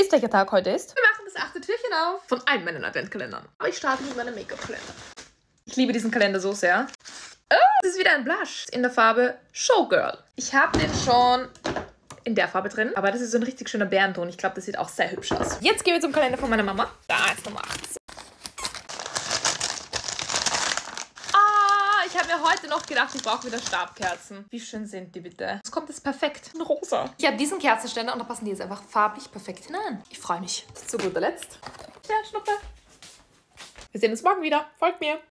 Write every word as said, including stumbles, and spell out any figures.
wisst, welcher Tag heute ist? Wir machen das achte Türchen auf von einem meiner Adventkalendern. Aber ich starte mit meinem Make-up-Kalender. Ich liebe diesen Kalender so sehr. Oh, das ist wieder ein Blush in der Farbe Showgirl. Ich habe den schon in der Farbe drin, aber das ist so ein richtig schöner Bärenton. Ich glaube, das sieht auch sehr hübsch aus. Jetzt gehen wir zum Kalender von meiner Mama. Da ist Nummer achtzehn. Ah, ich habe mir heute noch gedacht, ich brauche wieder Stabkerzen. Wie schön sind die bitte? Jetzt kommt es perfekt in rosa. Ich habe diesen Kerzenständer und da passen die jetzt einfach farblich perfekt hinein. Ich freue mich. Zu guter Letzt. Sternschnuppe. Wir sehen uns morgen wieder. Folgt mir.